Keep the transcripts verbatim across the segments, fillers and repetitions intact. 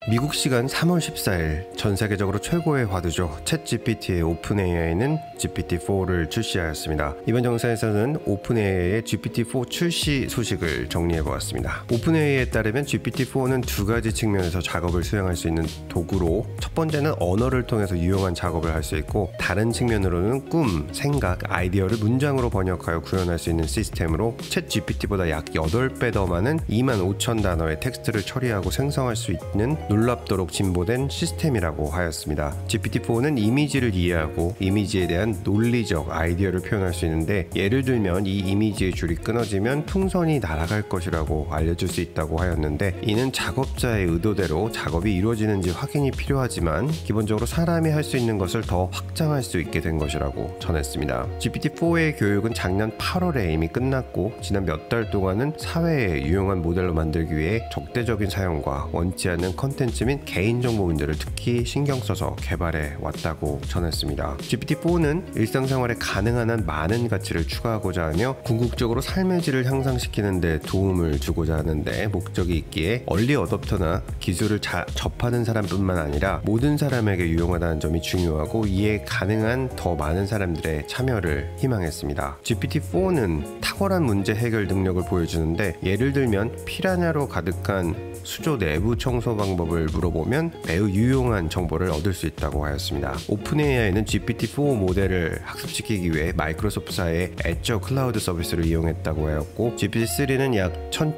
미국 시간 삼월 십사일 전 세계적으로 최고의 화두죠. 챗지피티의 오픈에이아이는 지피티 포를 출시하였습니다. 이번 영상에서는 오픈에이아이의 지피티 포 출시 소식을 정리해보았습니다. 오픈에이아이에 따르면 지피티 포는 두 가지 측면에서 작업을 수행할 수 있는 도구로, 첫 번째는 언어를 통해서 유용한 작업을 할 수 있고, 다른 측면으로는 꿈, 생각, 아이디어를 문장으로 번역하여 구현할 수 있는 시스템으로 챗지피티보다 약 여덟 배 더 많은 이만 오천 단어의 텍스트를 처리하고 생성할 수 있는 놀랍도록 진보된 시스템이라고 하였습니다. 지피티 포는 이미지를 이해하고 이미지에 대한 논리적 아이디어를 표현할 수 있는데, 예를 들면 이 이미지의 줄이 끊어지면 풍선이 날아갈 것이라고 알려줄 수 있다고 하였는데, 이는 작업자의 의도대로 작업이 이루어지는지 확인이 필요하지만 기본적으로 사람이 할 수 있는 것을 더 확장할 수 있게 된 것이라고 전했습니다. 지피티 포의 교육은 작년 팔월에 이미 끝났고, 지난 몇 달 동안은 사회에 유용한 모델로 만들기 위해 적대적인 사용과 원치 않는 컨텐츠 및 개인정보 문제를 특히 신경 써서 개발해 왔다고 전했습니다. 지피티 포는 일상생활에 가능한 한 많은 가치를 추가하고자 하며 궁극적으로 삶의 질을 향상시키는 데 도움을 주고자 하는데 목적이 있기에 얼리 어댑터나 기술을 자, 접하는 사람뿐만 아니라 모든 사람에게 유용하다는 점이 중요하고, 이에 가능한 더 많은 사람들의 참여를 희망했습니다. 지피티 포는 탁월한 문제 해결 능력을 보여주는데, 예를 들면 피라냐로 가득한 수조 내부 청소 방법을 물어보면 매우 유용한 정보를 얻을 수 있다고 하였습니다. 오픈에이아이는 지피티 포 모델을 학습시키기 위해 마이크로소프트사의 애저 클라우드 서비스를 이용했다고 하였고, 지피티 쓰리는 약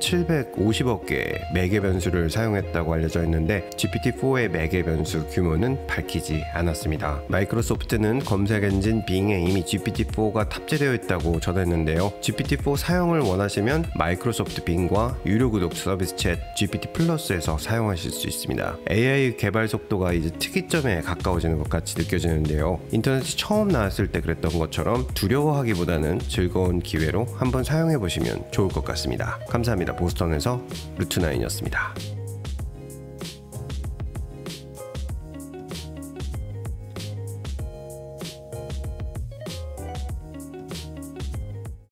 천칠백오십억 개의 매개 변수를 사용했다고 알려져 있는데, 지피티 포의 매개 변수 규모는 밝히지 않았습니다. 마이크로소프트는 검색 엔진 빙에 이미 지피티 포가 탑재되어 있다고 전했는데요. 지피티 포 사용을 원하시면 마이크로소프트 빙과 유료 구독 서비스 챗 지피티 플러스에서 사용하실 수 있습니다. 에이아이 개발 속도가 이제 특이점에 가까워지는 것 같이 느껴지는데요. 인터넷이 처음 나왔을 때 그랬던 것처럼 두려워하기보다는 즐거운 기회로 한번 사용해 보시면 좋을 것 같습니다. 감사합니다. 보스턴에서 루트나인이었습니다.